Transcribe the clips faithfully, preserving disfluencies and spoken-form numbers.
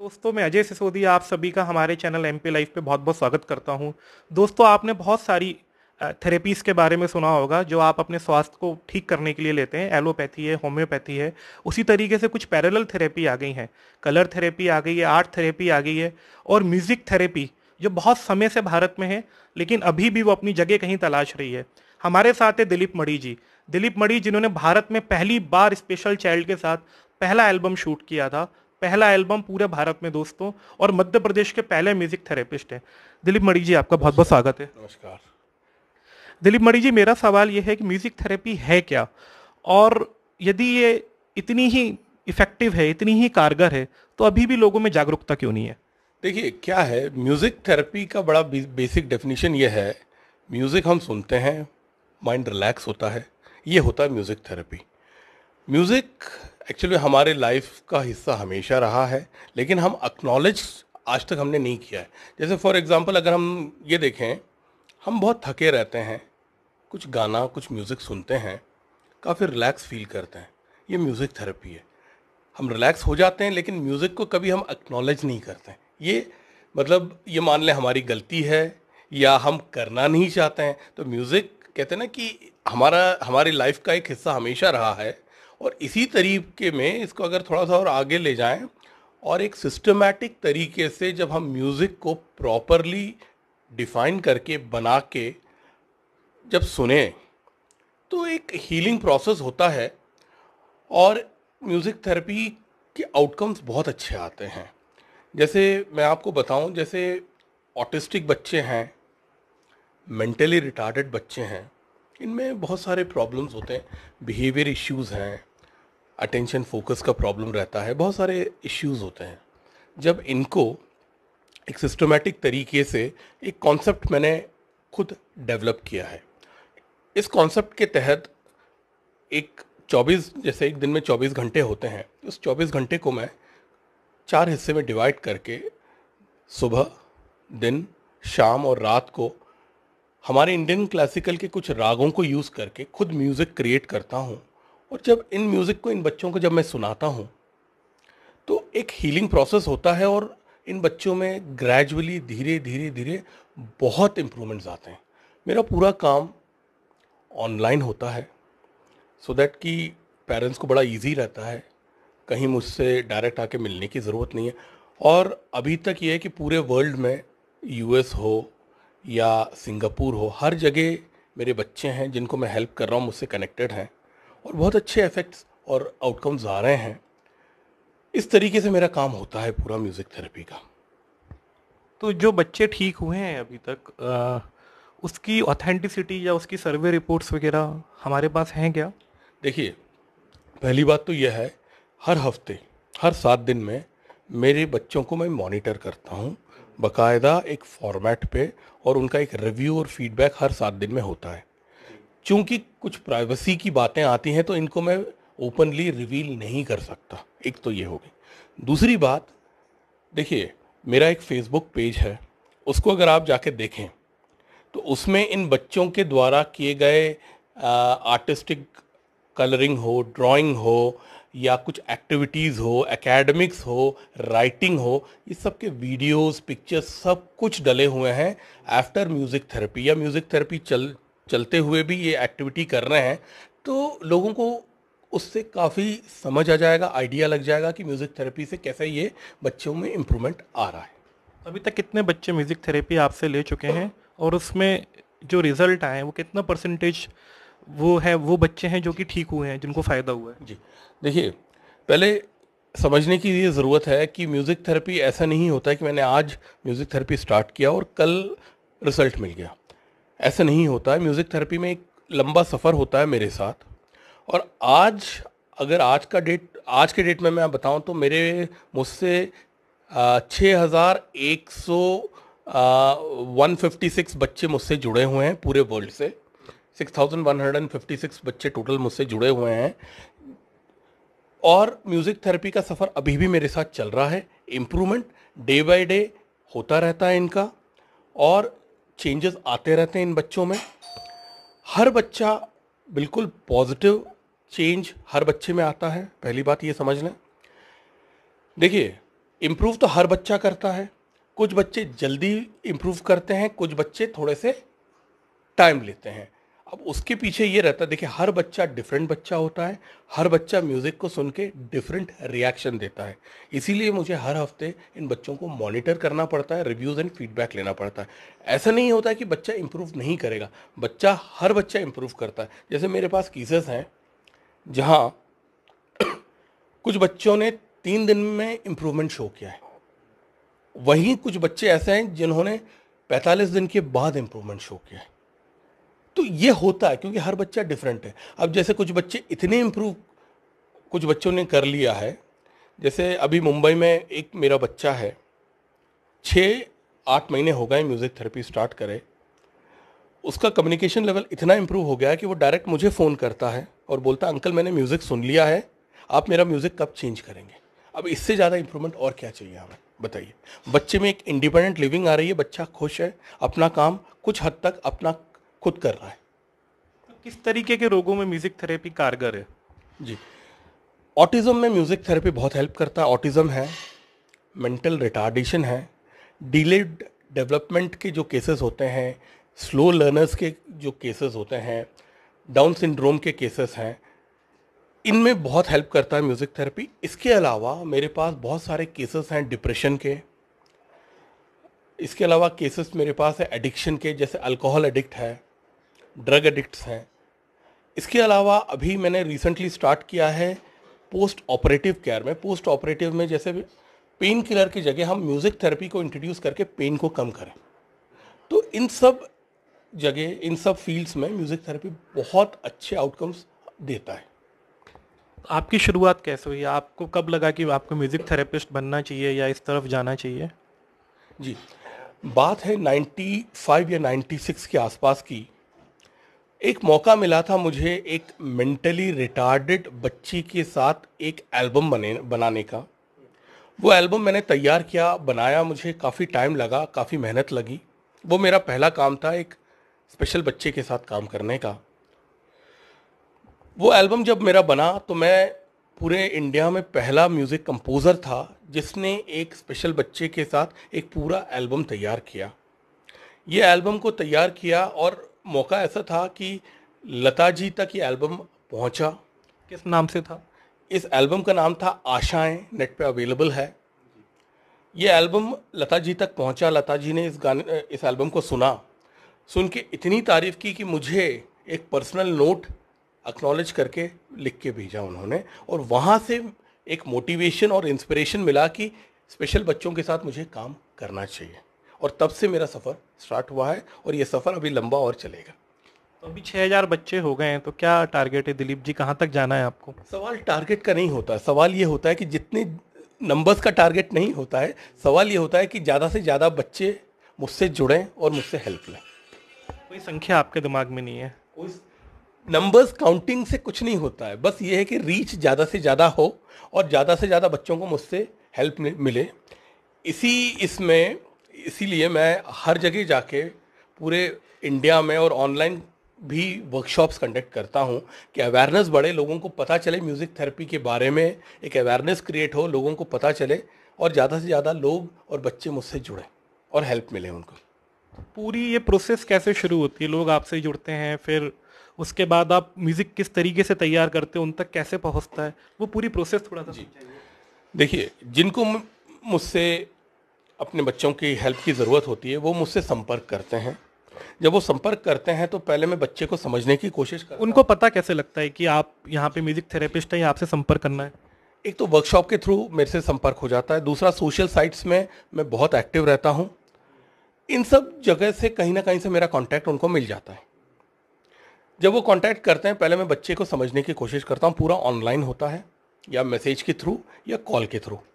दोस्तों, मैं अजय सिसोदिया आप सभी का हमारे चैनल एमपी लाइफ पे बहुत बहुत स्वागत करता हूं। दोस्तों, आपने बहुत सारी थेरेपीज़ के बारे में सुना होगा जो आप अपने स्वास्थ्य को ठीक करने के लिए लेते हैं। एलोपैथी है, होम्योपैथी है। उसी तरीके से कुछ पैरेलल थेरेपी आ गई हैं। कलर थेरेपी आ गई है, आर्ट थेरेपी आ गई है और म्यूजिक थेरेपी जो बहुत समय से भारत में है, लेकिन अभी भी वो अपनी जगह कहीं तलाश रही है। हमारे साथ है दिलीप मणि जी। दिलीप मणि जिन्होंने भारत में पहली बार स्पेशल चाइल्ड के साथ पहला एल्बम शूट किया था, पहला एल्बम पूरे भारत में दोस्तों, और मध्य प्रदेश के पहले म्यूजिक थेरेपिस्ट हैं। दिलीप मणि जी, आपका बहुत बहुत स्वागत है। नमस्कार। दिलीप मणि जी, मेरा सवाल यह है कि म्यूजिक थेरेपी है क्या, और यदि ये इतनी ही इफेक्टिव है, इतनी ही कारगर है, तो अभी भी लोगों में जागरूकता क्यों नहीं है? देखिए, क्या है, म्यूज़िक थेरेपी का बड़ा बेसिक डेफिनेशन ये है। म्यूज़िक हम सुनते हैं, माइंड रिलैक्स होता है, ये होता है म्यूज़िक थेरेपी। म्यूज़िक एक्चुअली हमारे लाइफ का हिस्सा हमेशा रहा है, लेकिन हम एक्नॉलेज आज तक हमने नहीं किया है। जैसे फॉर एग्जांपल अगर हम ये देखें, हम बहुत थके रहते हैं, कुछ गाना कुछ म्यूज़िक सुनते हैं, काफ़ी रिलैक्स फील करते हैं, ये म्यूज़िक थेरेपी है। हम रिलैक्स हो जाते हैं, लेकिन म्यूज़िक को कभी हम एक्नॉलेज नहीं करते हैं। ये मतलब ये मान लें हमारी गलती है या हम करना नहीं चाहते हैं। तो म्यूज़िक कहते हैं ना कि हमारा हमारी लाइफ का एक हिस्सा हमेशा रहा है, और इसी तरीके में इसको अगर थोड़ा सा और आगे ले जाएं और एक सिस्टमैटिक तरीके से जब हम म्यूज़िक को प्रॉपरली डिफाइन करके बना के जब सुने, तो एक हीलिंग प्रोसेस होता है और म्यूज़िक थेरेपी के आउटकम्स बहुत अच्छे आते हैं। जैसे मैं आपको बताऊं, जैसे ऑटिस्टिक बच्चे हैं, मेंटली रिटार्डेड बच्चे हैं, इनमें बहुत सारे प्रॉब्लम्स होते हैं, बिहेवियर इश्यूज़ हैं, अटेंशन फोकस का प्रॉब्लम रहता है, बहुत सारे इश्यूज़ होते हैं। जब इनको एक सिस्टमेटिक तरीके से एक कॉन्सेप्ट मैंने खुद डेवलप किया है। इस कॉन्सेप्ट के तहत एक चौबीस जैसे एक दिन में चौबीस घंटे होते हैं, उस चौबीस घंटे को मैं चार हिस्से में डिवाइड करके सुबह, दिन, शाम और रात को हमारे इंडियन क्लासिकल के कुछ रागों को यूज़ करके खुद म्यूज़िक क्रिएट करता हूँ। और जब इन म्यूज़िक को इन बच्चों को जब मैं सुनाता हूँ, तो एक हीलिंग प्रोसेस होता है और इन बच्चों में ग्रेजुअली धीरे धीरे धीरे बहुत इम्प्रूवमेंट्स आते हैं। मेरा पूरा काम ऑनलाइन होता है, सो दैट कि पेरेंट्स को बड़ा इजी रहता है, कहीं मुझसे डायरेक्ट आके मिलने की ज़रूरत नहीं है। और अभी तक ये है कि पूरे वर्ल्ड में, यूएस हो या सिंगापुर हो, हर जगह मेरे बच्चे हैं जिनको मैं हेल्प कर रहा हूँ, मुझसे कनेक्टेड हैं और बहुत अच्छे इफ़ेक्ट्स और आउटकम्स आ रहे हैं। इस तरीके से मेरा काम होता है पूरा म्यूज़िक थेरेपी का। तो जो बच्चे ठीक हुए हैं अभी तक, अ, उसकी ऑथेंटिसिटी या उसकी सर्वे रिपोर्ट्स वगैरह हमारे पास हैं क्या? देखिए, पहली बात तो यह है, हर हफ्ते हर सात दिन में मेरे बच्चों को मैं मॉनिटर करता हूँ बाकायदा एक फॉर्मेट पे, और उनका एक रिव्यू और फीडबैक हर सात दिन में होता है। चूँकि कुछ प्राइवेसी की बातें आती हैं तो इनको मैं ओपनली रिवील नहीं कर सकता, एक तो ये हो गई। दूसरी बात, देखिए, मेरा एक फेसबुक पेज है, उसको अगर आप जाके देखें तो उसमें इन बच्चों के द्वारा किए गए आर्टिस्टिक कलरिंग हो, ड्राइंग हो, या कुछ एक्टिविटीज़ हो, एकेडमिक्स हो, राइटिंग हो, ये सब के वीडियोस, पिक्चर्स सब कुछ डले हुए हैं। आफ्टर म्यूज़िक थेरेपी या म्यूज़िक थेरेपी चल चलते हुए भी ये एक्टिविटी कर रहे हैं, तो लोगों को उससे काफ़ी समझ आ जाएगा, आइडिया लग जाएगा कि म्यूज़िक थेरेपी से कैसे ये बच्चों में इम्प्रूवमेंट आ रहा है। अभी तक कितने बच्चे म्यूजिक थेरेपी आपसे ले चुके हैं, और उसमें जो रिजल्ट आए हैं वो कितना परसेंटेज वो है, वो बच्चे हैं जो कि ठीक हुए हैं, जिनको फ़ायदा हुआ है? जी, देखिए, पहले समझने की ये ज़रूरत है कि म्यूज़िक थेरेपी ऐसा नहीं होता है कि मैंने आज म्यूज़िक थेरेपी स्टार्ट किया और कल रिज़ल्ट मिल गया। ऐसा नहीं होता है। म्यूज़िक थेरेपी में एक लंबा सफ़र होता है मेरे साथ। और आज, अगर आज का डेट आज के डेट में मैं बताऊं, तो मेरे मुझसे छः हज़ार एक सौ वन फिफ्टी सिक्स बच्चे मुझसे जुड़े हुए हैं पूरे वर्ल्ड से। Six thousand one hundred fifty six बच्चे टोटल मुझसे जुड़े हुए हैं, और म्यूज़िक थेरेपी का सफ़र अभी भी मेरे साथ चल रहा है। इम्प्रूवमेंट डे बाय डे होता रहता है इनका, और चेंजेस आते रहते हैं इन बच्चों में। हर बच्चा बिल्कुल पॉजिटिव चेंज हर बच्चे में आता है, पहली बात ये समझ लें। देखिए, इम्प्रूव तो हर बच्चा करता है, कुछ बच्चे जल्दी इम्प्रूव करते हैं, कुछ बच्चे थोड़े से टाइम लेते हैं। अब उसके पीछे ये रहता है, देखिए हर बच्चा डिफरेंट बच्चा होता है, हर बच्चा म्यूज़िक को सुन के डिफरेंट रिएक्शन देता है। इसीलिए मुझे हर हफ्ते इन बच्चों को मॉनिटर करना पड़ता है, रिव्यूज़ एंड फीडबैक लेना पड़ता है। ऐसा नहीं होता है कि बच्चा इम्प्रूव नहीं करेगा, बच्चा हर बच्चा इम्प्रूव करता है। जैसे मेरे पास केसेस हैं जहाँ कुछ बच्चों ने तीन दिन में इम्प्रूवमेंट शो किया है, वहीं कुछ बच्चे ऐसे हैं जिन्होंने पैंतालीस दिन के बाद इम्प्रूवमेंट शो किया है। तो ये होता है क्योंकि हर बच्चा डिफरेंट है। अब जैसे कुछ बच्चे इतने इम्प्रूव कुछ बच्चों ने कर लिया है, जैसे अभी मुंबई में एक मेरा बच्चा है, छः आठ महीने हो गए म्यूज़िक थेरेपी स्टार्ट करे, उसका कम्युनिकेशन लेवल इतना इम्प्रूव हो गया है कि वो डायरेक्ट मुझे फ़ोन करता है और बोलता है अंकल मैंने म्यूज़िक सुन लिया है, आप मेरा म्यूज़िक कब चेंज करेंगे। अब इससे ज़्यादा इम्प्रूवमेंट और क्या चाहिए हमें, बताइए। बच्चे में एक इंडिपेंडेंट लिविंग आ रही है, बच्चा खुश है, अपना काम कुछ हद तक अपना खुद कर रहा है। किस तरीके के रोगों में म्यूजिक थेरेपी कारगर है? जी, ऑटिज़म में म्यूज़िक थेरेपी बहुत हेल्प करता है। ऑटिज़म है, मेंटल रिटार्डेशन है, डिलेड डेवलपमेंट के जो केसेस होते हैं, स्लो लर्नर्स के जो केसेस होते हैं, डाउन सिंड्रोम के केसेस हैं, इनमें बहुत हेल्प करता है म्यूज़िक थेरेपी। इसके अलावा मेरे पास बहुत सारे केसेस हैं डिप्रेशन के, इसके अलावा केसेस मेरे पास है एडिक्शन के, जैसे अल्कोहल एडिक्ट है, ड्रग एडिक्ट्स हैं। इसके अलावा अभी मैंने रिसेंटली स्टार्ट किया है पोस्ट ऑपरेटिव केयर में। पोस्ट ऑपरेटिव में जैसे पेन किलर की जगह हम म्यूज़िक थेरेपी को इंट्रोड्यूस करके पेन को कम करें। तो इन सब जगह, इन सब फील्ड्स में म्यूज़िक थेरेपी बहुत अच्छे आउटकम्स देता है। आपकी शुरुआत कैसे हुई? आपको कब लगा कि आपको म्यूजिक थेरेपिस्ट बनना चाहिए या इस तरफ जाना चाहिए? जी, बात है पचानवे या छियानवे के आसपास की। एक मौका मिला था मुझे एक मेंटली रिटार्डेड बच्ची के साथ एक एल्बम बने बनाने का। वो एल्बम मैंने तैयार किया, बनाया, मुझे काफ़ी टाइम लगा, काफ़ी मेहनत लगी। वो मेरा पहला काम था एक स्पेशल बच्चे के साथ काम करने का। वो एल्बम जब मेरा बना तो मैं पूरे इंडिया में पहला म्यूज़िक कंपोज़र था जिसने एक स्पेशल बच्चे के साथ एक पूरा एल्बम तैयार किया। ये एल्बम को तैयार किया और मौका ऐसा था कि लता जी तक ये एल्बम पहुंचा। किस नाम से था? इस एल्बम का नाम था आशाएं, नेट पे अवेलेबल है। ये एल्बम लता जी तक पहुंचा, लता जी ने इस गाने इस एल्बम को सुना, सुन के इतनी तारीफ़ की कि मुझे एक पर्सनल नोट एक्नॉलेज करके लिख के भेजा उन्होंने, और वहाँ से एक मोटिवेशन और इंस्पिरेशन मिला कि स्पेशल बच्चों के साथ मुझे काम करना चाहिए। और तब से मेरा सफ़र स्टार्ट हुआ है और ये सफ़र अभी लंबा और चलेगा। तो अभी छः हज़ार बच्चे हो गए हैं, तो क्या टारगेट है दिलीप जी, कहाँ तक जाना है आपको? सवाल टारगेट का नहीं होता, सवाल ये होता है कि जितने नंबर्स का टारगेट नहीं होता है, सवाल ये होता है कि ज़्यादा से ज़्यादा बच्चे मुझसे जुड़ें और मुझसे हेल्प लें। कोई संख्या आपके दिमाग में नहीं है? कोई नंबर्स काउंटिंग से कुछ नहीं होता है, बस ये है कि रीच ज़्यादा से ज़्यादा हो और ज़्यादा से ज़्यादा बच्चों को मुझसे हेल्प मिले। इसी इसमें इसीलिए मैं हर जगह जाके पूरे इंडिया में और ऑनलाइन भी वर्कशॉप्स कंडक्ट करता हूँ कि अवेयरनेस बढ़े, लोगों को पता चले म्यूज़िक थेरेपी के बारे में, एक अवेयरनेस क्रिएट हो, लोगों को पता चले और ज़्यादा से ज़्यादा लोग और बच्चे मुझसे जुड़ें और हेल्प मिले उनको। पूरी ये प्रोसेस कैसे शुरू होती है? लोग आपसे जुड़ते हैं, फिर उसके बाद आप म्यूज़िक किस तरीके से तैयार करते हो, उन तक कैसे पहुँचता है, वो पूरी प्रोसेस थोड़ा सा समझाइए। देखिए, जिनको मुझसे अपने बच्चों की हेल्प की ज़रूरत होती है वो मुझसे संपर्क करते हैं। जब वो संपर्क करते हैं तो पहले मैं बच्चे को समझने की कोशिश करता हूं। उनको पता कैसे लगता है कि आप यहाँ पे म्यूजिक थेरेपिस्ट हैं या आपसे संपर्क करना है? एक तो वर्कशॉप के थ्रू मेरे से संपर्क हो जाता है, दूसरा सोशल साइट्स में मैं बहुत एक्टिव रहता हूँ। इन सब जगह से कहीं ना कहीं से मेरा कॉन्टैक्ट उनको मिल जाता है। जब वो कॉन्टैक्ट करते हैं पहले मैं बच्चे को समझने की कोशिश करता हूँ, पूरा ऑनलाइन होता है या मैसेज के थ्रू या कॉल के थ्रू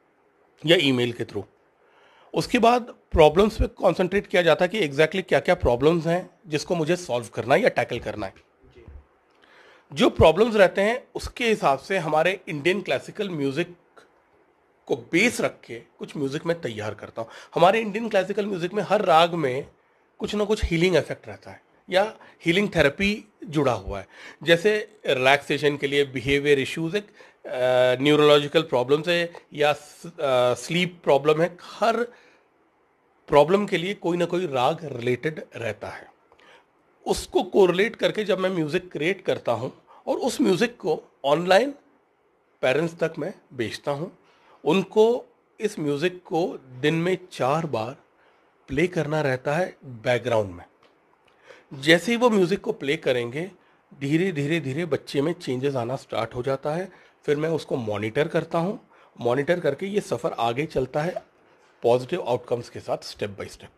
या ईमेल के थ्रू। उसके बाद प्रॉब्लम्स पे कंसंट्रेट किया जाता है कि एग्जैक्टली क्या क्या प्रॉब्लम्स हैं जिसको मुझे सॉल्व करना है या टैकल करना है। जो प्रॉब्लम्स रहते हैं उसके हिसाब से हमारे इंडियन क्लासिकल म्यूज़िक को बेस रख के कुछ म्यूज़िक मैं तैयार करता हूँ। हमारे इंडियन क्लासिकल म्यूज़िक में हर राग में कुछ ना कुछ हीलिंग इफेक्ट रहता है या हीलिंग थेरेपी जुड़ा हुआ है। जैसे रिलैक्सेशन के लिए बिहेवियर इश्यूज एक न्यूरोलॉजिकल प्रॉब्लम्स है या स्लीप प्रॉब्लम है, हर प्रॉब्लम के लिए कोई ना कोई राग रिलेटेड रहता है। उसको कोरिलेट करके जब मैं म्यूज़िक क्रिएट करता हूँ और उस म्यूज़िक को ऑनलाइन पेरेंट्स तक मैं बेचता हूँ, उनको इस म्यूज़िक को दिन में चार बार प्ले करना रहता है बैकग्राउंड में। जैसे ही वो म्यूज़िक को प्ले करेंगे, धीरे धीरे धीरे बच्चे में चेंजेस आना स्टार्ट हो जाता है। फिर मैं उसको मॉनिटर करता हूँ, मॉनिटर करके ये सफ़र आगे चलता है पॉजिटिव आउटकम्स के साथ, step by step.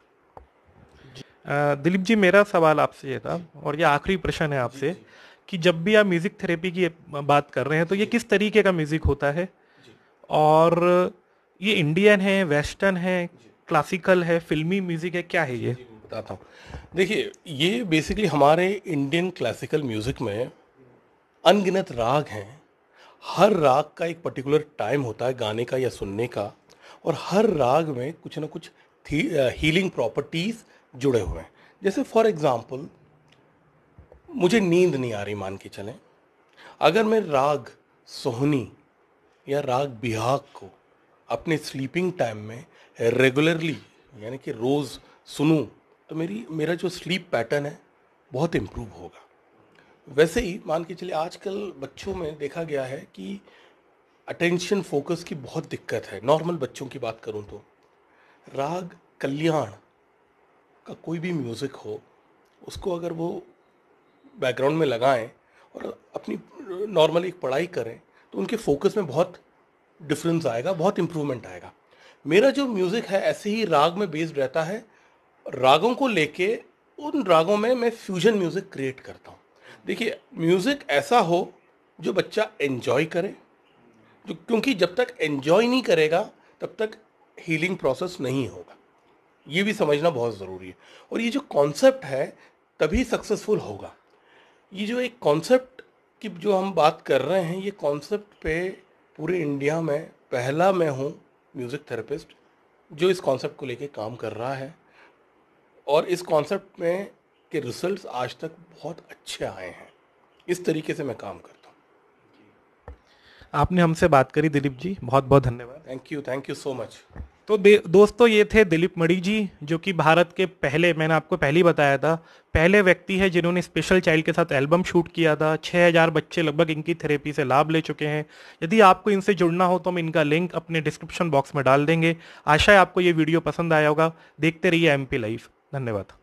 Uh, Dilip ji, मेरा सवाल आपसे ये था और ये आखिरी प्रश्न है आपसे कि जब भी आप म्यूज़िक थेरेपी की बात कर रहे हैं तो ये किस तरीके का म्यूज़िक होता है, और ये इंडियन है, वेस्टर्न है, क्लासिकल है, फिल्मी म्यूज़िक है, क्या है ये? बताता हूँ। देखिए, ये बेसिकली हमारे इंडियन क्लासिकल म्यूज़िक में अनगिनत राग हैं। हर राग का एक पर्टिकुलर टाइम होता है गाने का या सुनने का, और हर राग में कुछ ना कुछ हीलिंग प्रॉपर्टीज़ जुड़े हुए हैं। जैसे फॉर एग्जांपल, मुझे नींद नहीं आ रही, मान के चलें, अगर मैं राग सोहनी या राग बिहाग को अपने स्लीपिंग टाइम में रेगुलरली यानी कि रोज़ सुनूं, तो मेरी मेरा जो स्लीप पैटर्न है बहुत इम्प्रूव होगा। वैसे ही मान के चलिए, आजकल बच्चों में देखा गया है कि अटेंशन फोकस की बहुत दिक्कत है। नॉर्मल बच्चों की बात करूं तो राग कल्याण का कोई भी म्यूज़िक हो, उसको अगर वो बैकग्राउंड में लगाएं और अपनी नॉर्मली पढ़ाई करें, तो उनके फोकस में बहुत डिफरेंस आएगा, बहुत इम्प्रूवमेंट आएगा। मेरा जो म्यूज़िक है ऐसे ही राग में बेस्ड रहता है। रागों को लेके उन रागों में मैं फ्यूजन म्यूज़िक क्रिएट करता हूँ। देखिए, म्यूज़िक ऐसा हो जो बच्चा एन्जॉय करे, जो क्योंकि जब तक एन्जॉय नहीं करेगा तब तक हीलिंग प्रोसेस नहीं होगा। ये भी समझना बहुत ज़रूरी है। और ये जो कॉन्सेप्ट है तभी सक्सेसफुल होगा। ये जो एक कॉन्सेप्ट की जो हम बात कर रहे हैं, ये कॉन्सेप्ट पे पूरे इंडिया में पहला मैं हूँ म्यूज़िक थेरेपिस्ट जो इस कॉन्सेप्ट को लेके काम कर रहा है, और इस कॉन्सेप्ट में के रिजल्ट्स आज तक बहुत अच्छे आए हैं। इस तरीके से मैं काम करता हूँ। आपने हमसे बात करी दिलीप जी, बहुत बहुत धन्यवाद। Thank you, thank you so much. तो दोस्तों, ये थे दिलीप मणि जी, जो कि भारत के पहले, मैंने आपको पहले ही बताया था, पहले व्यक्ति है जिन्होंने स्पेशल चाइल्ड के साथ एल्बम शूट किया था। छः हज़ार बच्चे लगभग इनकी थेरेपी से लाभ ले चुके हैं। यदि आपको इनसे जुड़ना हो तो हम इनका लिंक अपने डिस्क्रिप्शन बॉक्स में डाल देंगे। आशा है आपको ये वीडियो पसंद आया होगा। देखते रहिए एमपी लाइव। धन्यवाद।